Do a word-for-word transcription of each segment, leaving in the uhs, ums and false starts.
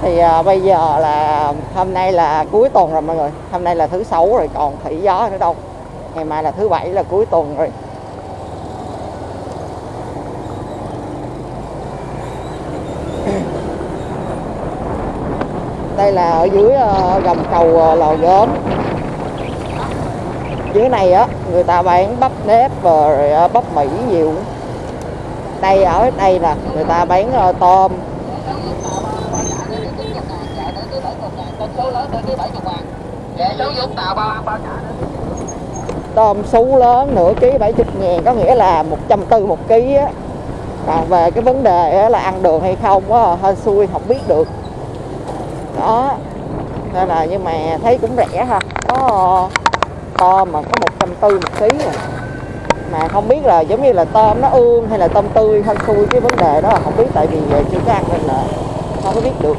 Thì à, bây giờ là hôm nay là cuối tuần rồi mọi người. Hôm nay là thứ sáu rồi, còn thủy gió nữa đâu. Ngày mai là thứ bảy là cuối tuần rồi. Đây là ở dưới uh, gầm cầu uh, Lò Gốm. Dưới này á người ta bán bắp nếp rồi uh, bắp Mỹ nhiều. Đây ở đây là người ta bán uh, tôm. Tôm sú lớn nửa ký bảy mươi ngàn, có nghĩa là một trăm tư mươi một ký á. Còn về cái vấn đề là ăn được hay không á, hơi xui không biết được. Đó. Nên là nhưng mà thấy cũng rẻ ha. Có tôm mà có một trăm tư mươi một ký rồi. Mà không biết là giống như là tôm nó ương hay là tôm tươi, hơi xui cái vấn đề đó là không biết, tại vì chưa có ăn nên là không có biết được.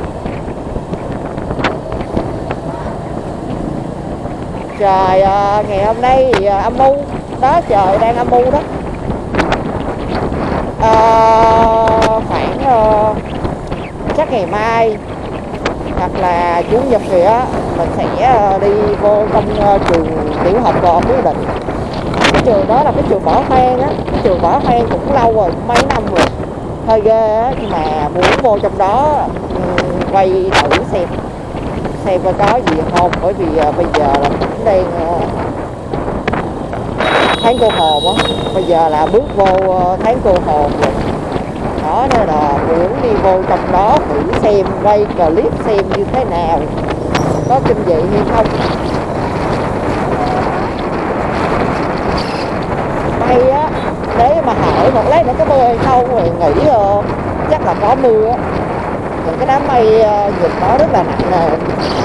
Trời à, ngày hôm nay thì à, âm u đó, trời đang âm u đó. À, khoảng à, chắc ngày mai hoặc là chủ nhật gì á mình sẽ à, đi vô trong à, trường tiểu học à, Phú Định. Cái trường đó là cái trường bỏ hoang á, cái trường bỏ hoang cũng lâu rồi, mấy năm rồi, hơi ghê á, nhưng mà muốn vô trong đó um, quay thử xem xem coi có gì không, bởi vì uh, bây giờ là cũng đang uh, tháng cô hồn á, bây giờ là bước vô uh, tháng cô hồn rồi đó, nên là muốn đi vô trong đó thử xem, quay clip xem như thế nào, có kinh dị hay không. May á, nếu mà hỏi một lát nữa có mưa hay không thì nghĩ uh, chắc là có mưa á. Những cái đám mây uh, nhìn nó rất là nặng nề,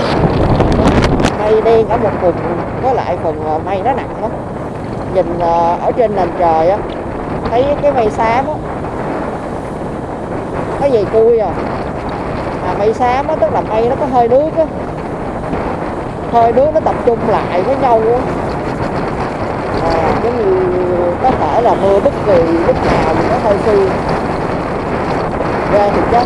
mây đen ở một vùng, với lại phần uh, mây nó nặng lắm. Nhìn uh, ở trên nền trời á, thấy cái mây xám á, cái gì cui à. Mà mây xám á, tức là mây nó có hơi nước á, hơi nước nó tập trung lại với nhau á. À, giống như có thể là mưa bất kỳ lúc nào thì nó hơi suy ra thì chắc.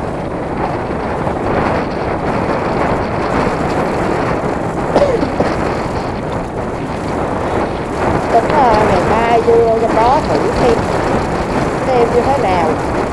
Tính uh, ngày mai vô trong đó thử xem xem như thế nào.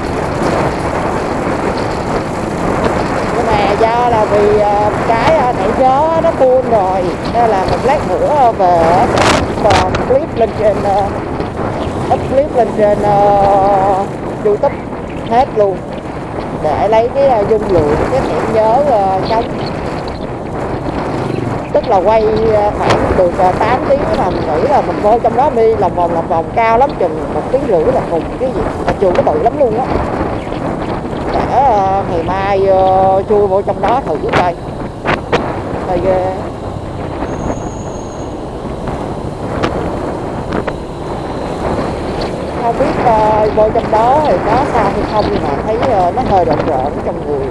Nhưng mà do là vì uh, cái uh, thẻ gió nó tuôn rồi, nên là một lát nữa về còn clip lên trên uh, up clip lên trên uh, YouTube hết luôn, để lấy cái uh, dung lượng cái thẻ nhớ uh, trong, tức là quay uh, khoảng được uh, tám tiếng mà mình nghĩ là mình vô trong đó đi lòng vòng lòng vòng cao lắm, chừng một tiếng rưỡi là cùng cái gì, mà trường nó bự lắm luôn á. Để uh, ngày mai uh, chui vô trong đó thử coi, hơi ghê. Không biết uh, vô trong đó thì có sao hay không, nhưng mà thấy uh, nó hơi rợn rợn trong người.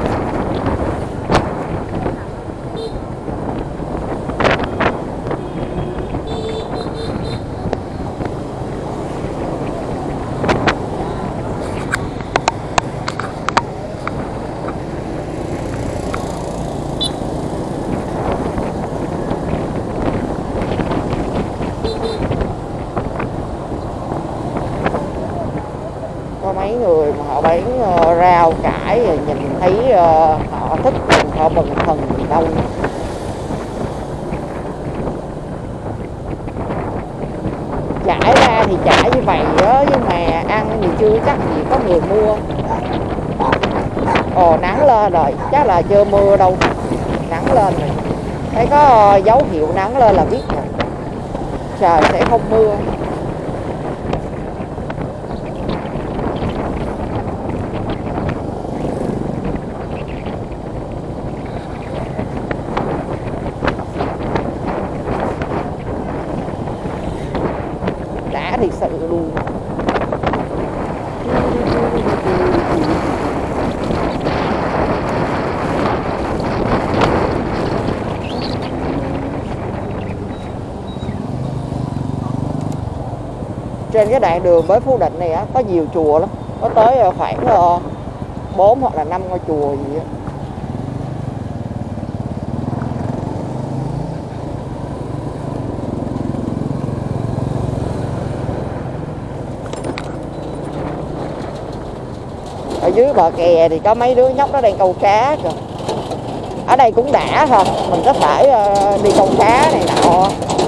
Mấy người mà họ bán uh, rau cải rồi nhìn thấy uh, họ thích, họ bần thần đâu. Trải ra thì trải như vậy đó, nhưng mà ăn thì chưa chắc gì có người mua. Ồ, nắng lên rồi, chắc là chưa mưa đâu, nắng lên rồi. Thấy có uh, dấu hiệu nắng lên là biết rồi, trời sẽ không mưa. Thiệt sự luôn. Trên cái đoạn đường với Phú Định này á, có nhiều chùa lắm, có tới khoảng bốn hoặc là năm ngôi chùa gì á. Ở dưới bờ kè thì có mấy đứa nhóc nó đang câu cá kìa. Ở đây cũng đã thôi, mình có thể uh, đi câu cá này nọ.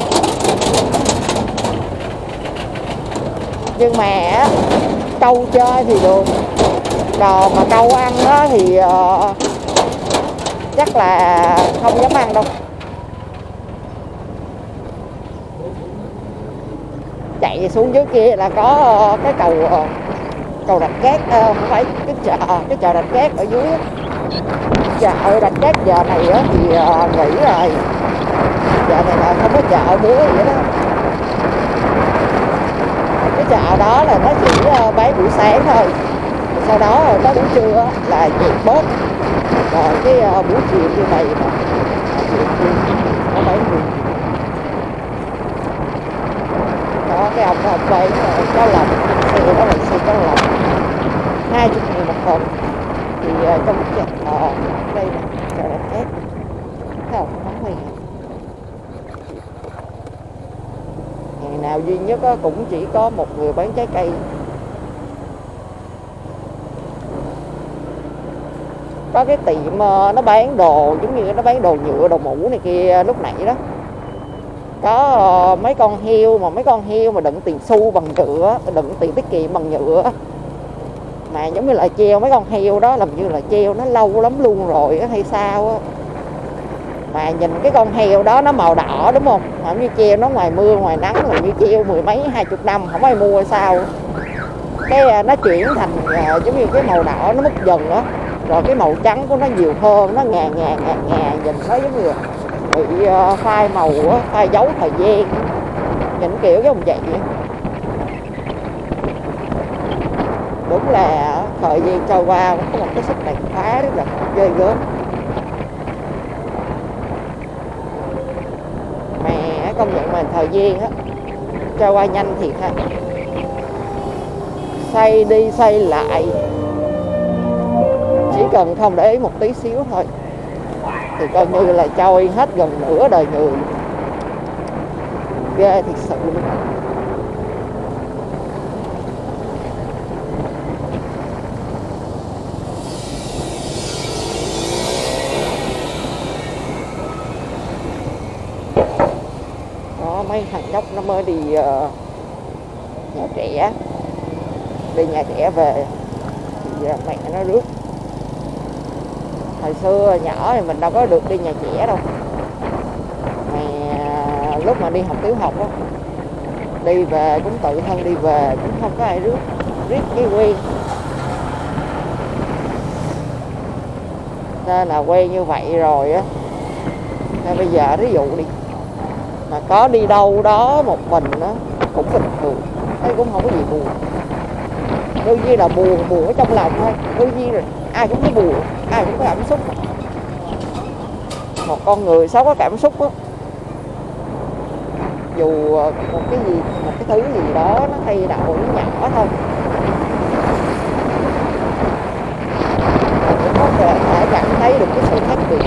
Nhưng mà câu chơi thì được, còn mà câu ăn đó thì uh, chắc là không dám ăn đâu. Chạy xuống dưới kia là có uh, cái cầu uh, cầu Rạch Cát, uh, không phải cái chợ, cái chợ Rạch Cát ở dưới. Chợ Rạch Cát giờ này á, thì uh, nghỉ rồi, giờ này là không có chợ búa gì đó. Cái chợ đó là nó chỉ uh, bán buổi sáng thôi, sau đó rồi tới buổi trưa là dẹp bớt, rồi cái uh, buổi chiều như này mà nó bán gì đó. Cái ông đó ông bán uh, cá lồng, xe đó là xe cá lồng hai chục nghìn một phần. Thì uh, trong chợ uh, đây nè, chợ Rạch Cát, thấy không, món mì ngày nào duy nhất đó, cũng chỉ có một người bán trái cây. Có cái tiệm nó bán đồ giống như nó bán đồ nhựa, đồ mũ này kia lúc nãy đó. Có mấy con heo, mà mấy con heo mà đựng tiền xu bằng nhựa, đựng tiền tiết kiệm bằng nhựa. Mà giống như là treo mấy con heo đó làm như là treo nó lâu lắm luôn rồi hay sao á. Mà nhìn cái con heo đó nó màu đỏ đúng không? Giống như treo nó ngoài mưa ngoài nắng, làm như treo mười mấy hai chục năm không ai mua hay sao. Cái nó chuyển thành uh, giống như cái màu đỏ nó mất dần đó. Rồi cái màu trắng của nó nhiều hơn, nó ngà ngà ngà ngà, nhìn nó giống như bị uh, phai màu á, phai dấu thời gian. Nhìn kiểu cái ông vậy. Đúng là thời gian trôi qua có một cái sức đàn phá rất là ghê gớm. Mà công nhận mà thời gian á trôi qua nhanh thiệt ha. Xây đi xây lại, chỉ cần không để ý một tí xíu thôi thì coi như là trôi hết gần nửa đời người. Ghê thiệt sự luôn. Đó, mấy thằng nhóc nó mới đi uh, nhà trẻ, đi nhà trẻ về thì uh, mẹ nó rước. Hồi xưa nhỏ thì mình đâu có được đi nhà trẻ đâu. Mà lúc mà đi học tiểu học á, đi về cũng tự thân đi về, cũng không có ai rước, riết cái quen. Nên là quen như vậy rồi á. Nên bây giờ ví dụ đi, mà có đi đâu đó một mình á cũng bình thường, thấy cũng không có gì buồn. Đôi khi là buồn, buồn ở trong lòng thôi. Đôi khi rồi ai cũng có buồn, ai cũng có cảm xúc. Một con người sống có cảm xúc á, dù một cái gì, một cái thứ gì đó nó thay đổi nhỏ thôi, cũng có thể cảm thấy được cái sự khác biệt.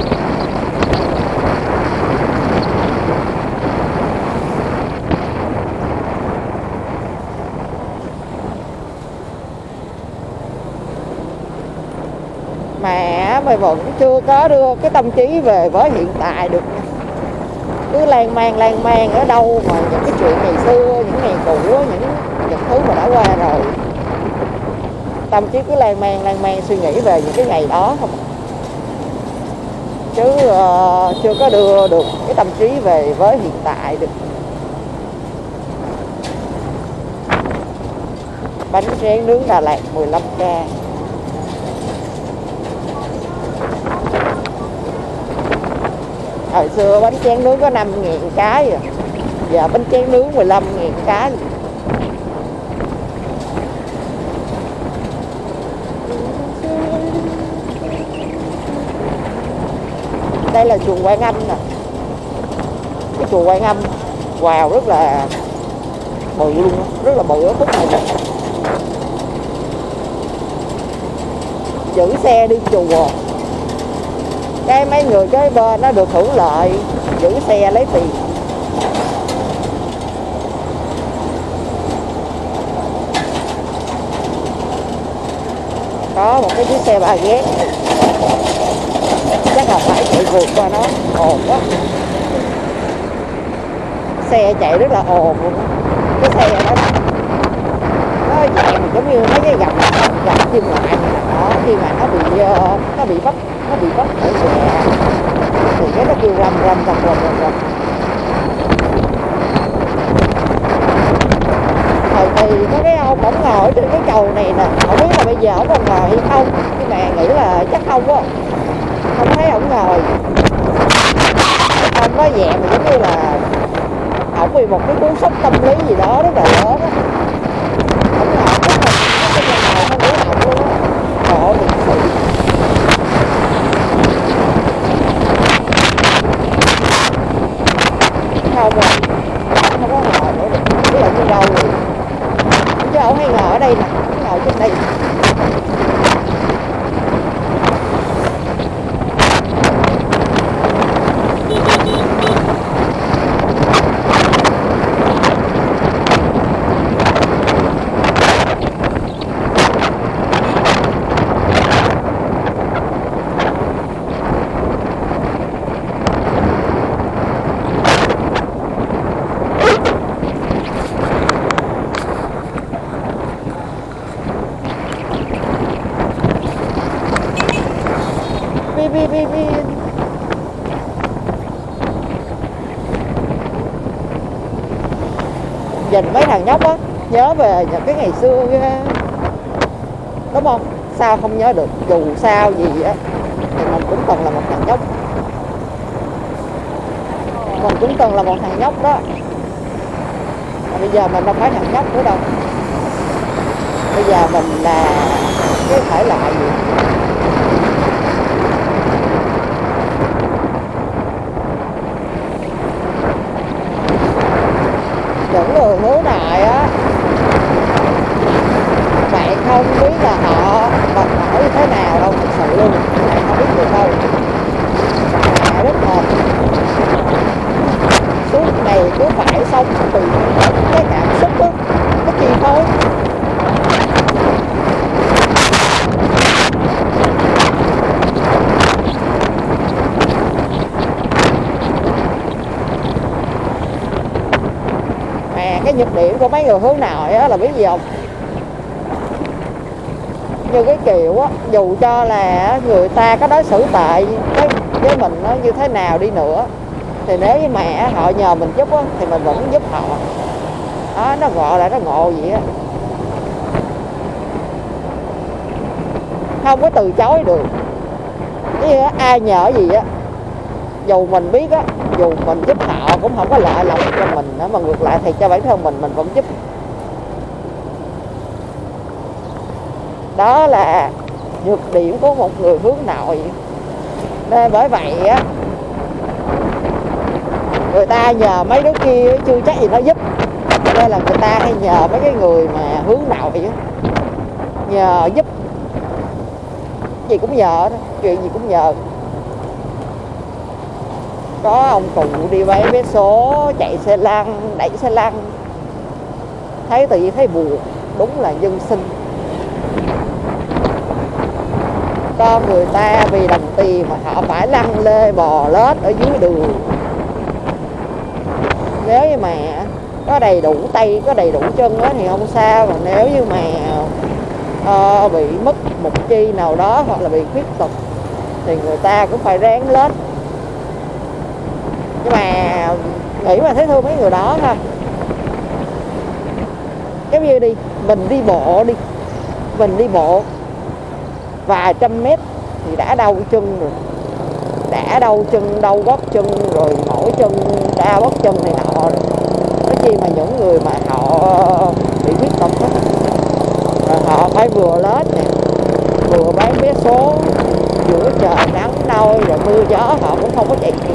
Mà mày vẫn chưa có đưa cái tâm trí về với hiện tại được. Cứ lan man lan man ở đâu mà những cái chuyện ngày xưa, những ngày cũ, những những thứ mà đã qua rồi. Tâm trí cứ lan man lan man suy nghĩ về những cái ngày đó không. Chứ uh, chưa có đưa được cái tâm trí về với hiện tại được. Bánh tráng nướng Đà Lạt mười lăm k. Hồi xưa bánh tráng nướng có năm ngàn cái à. Giờ bánh tráng nướng mười lăm ngàn cái. Đây là chùa Quang Âm nè. Cái chùa Quang Âm wow rất là bự luôn, rất là bự ở khúc này nè. Giữ xe đi chùa, cái mấy người kế bên nó được hưởng lợi, giữ xe lấy tiền. có một cái chiếc xe ba ghét, chắc là phải chạy vượt qua nó, ồn quá. Xe chạy rất là ồn luôn. Cái xe đó nó chạy giống như mấy cái gầm gầm kim loại đó, khi mà nó bị nó bị vấp nó bị vấp ở xe thì cái nó kêu rầm rầm rầm rầm rầm rầm. Thời thì có cái ông ổng ngồi trên cái cầu này nè, không biết là bây giờ ổng còn ngồi hay không, nhưng mà nghĩ là chắc không quá, không thấy ổng ngồi. Ông có dạng mà giống như là ổng bị một cái cú sốc tâm lý gì đó rất là lớn á. Ổng ngồi cái mình nó cái ngồi không đủ động luôn á, khổ thiệt sự. Không rồi, không có ngồi nữa được, biết là đi đâu rồi. Chứ ổng hay ngồi ở đây nè, ngồi trên đây. Bi bi bi bi. Nhìn mấy thằng nhóc á, nhớ về những cái ngày xưa ghê. Đúng không? Sao không nhớ được, dù sao gì á thì mình cũng từng là một thằng nhóc. Mình cũng từng là một thằng nhóc đó. Mà bây giờ mình đâu phải thằng nhóc nữa đâu. Bây giờ mình là cái thể loại gì? Những người hướng nội á, bạn không biết là họ mệt mỏi như thế nào đâu, thật sự luôn, bạn không biết được đâu. Bạn rất mệt, suốt ngày cứ phải sống vì cái cảm xúc đó, cái chi phối. Cái nhược điểm của mấy người hướng nội á là biết gì không? Như cái kiểu á, dù cho là người ta có đối xử tệ với, với mình nó như thế nào đi nữa, thì nếu như mà họ nhờ mình giúp á thì mình vẫn giúp họ. Đó, nó gọi là nó ngộ vậy á, không có từ chối được. Chứ ai nhờ gì á, dù mình biết á, dù mình giúp họ cũng không có lợi lộc cho mình nữa, mà ngược lại thì cho bản thân mình mình vẫn giúp. Đó là nhược điểm của một người hướng nội. Nên bởi vậy á, người ta nhờ mấy đứa kia chưa chắc gì nó giúp, nên là người ta hay nhờ mấy cái người mà hướng nội á, nhờ giúp gì cũng nhờ đó, chuyện gì cũng nhờ. Có ông cụ đi bán vé số, chạy xe lăn, đẩy xe lăn, thấy tự nhiên thấy buồn, đúng là nhân sinh. Con người ta vì đồng tiền mà họ phải lăn lê bò lết ở dưới đường. Nếu như mà có đầy đủ tay, có đầy đủ chân đó thì không sao. Còn nếu như mà uh, bị mất một chi nào đó hoặc là bị khuyết tật thì người ta cũng phải ráng lên. Nhưng mà nghĩ mà thấy thương mấy người đó ha. Giống như đi, mình đi bộ đi, mình đi bộ vài trăm mét thì đã đau chân rồi, đã đau chân, đau bóp chân rồi, mỏi chân, đau bóp chân này nọ rồi. Nói chi mà những người mà họ bị khuyết tật đó, rồi họ phải vừa lết nè, vừa bán vé số, giữa trời nắng nôi rồi mưa gió họ cũng không có chạy